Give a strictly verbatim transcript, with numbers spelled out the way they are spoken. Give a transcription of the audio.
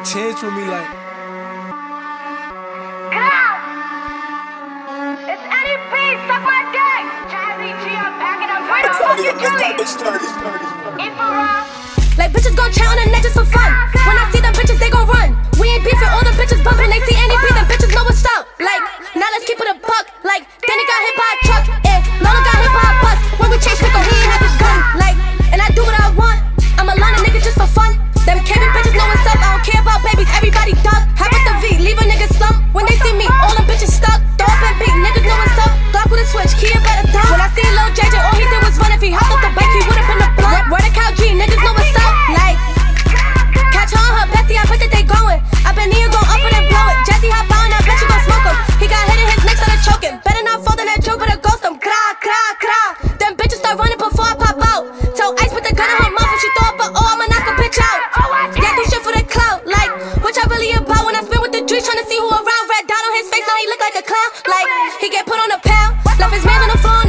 chance with me like. Grah! It's Enny B, suck my dick! Jazzy G, I'm packing up right up. Fuck you, Julie! Infrared. Like bitches gon' chat on the net just for fun. When I see them bitches, they gon' run. We ain't beefing, all the bitches bumping. They see Enny B, them bitches know what's up. Like, now let's keep it a buck. Like, then he got hit by a truck. Eh, Lola got hit by a bus. When we chase Pickle, he ain't have his gun. Like, and I do what I want. I'm a line of niggas just for fun. Them K B bitches know what's up. I don't care about babies, everybody duck. How about the V? Leave a nigga slump. When they see me, all them bitches stuck. Throw up and beat, niggas know what's up. Glock with a switch, Kia better dump. When I see Lil J J, all he did was run. If he hopped up the bike, he would've been a blunt. Word of Cow G, niggas know what's up. Like, catch her on her bestie, I bet that they going. I bet Nia gon' up it and blow it. Jazzy hop out and I bet you gon' smoke him. He got hit in his neck, started choking. Better not fall in that joke, better ghost him. Grah, grah, grah. Them bitches start running before I pop out. Tell Ice put the gun in her mouth and she throw up a oh, I'ma knock a bitch out. Yeah, do shit for the clout. Like, what y'all really about? When I spin with the Drees, tryna see who around. Red dot on his face, now he look like a clown. Like, he get put on a pound. Left his man on the floor.